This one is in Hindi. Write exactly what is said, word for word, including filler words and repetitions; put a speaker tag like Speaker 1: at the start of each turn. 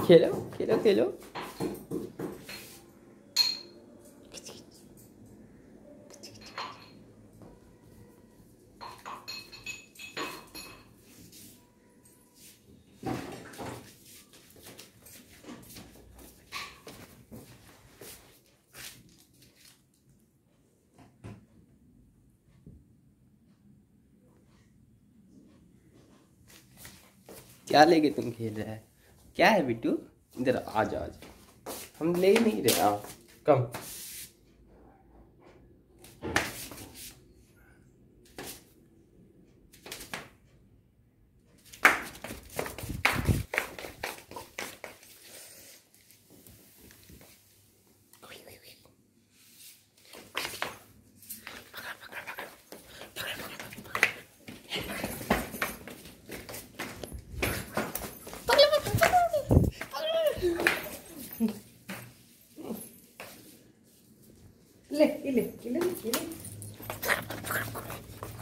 Speaker 1: खेलो खेलो खेलो। क्या लेके तुम खेल रहा है? क्या है बिट्टू? इधर आ जा, आ जा। हम ले नहीं रहे। आओ कम। ले ले ले ले ले।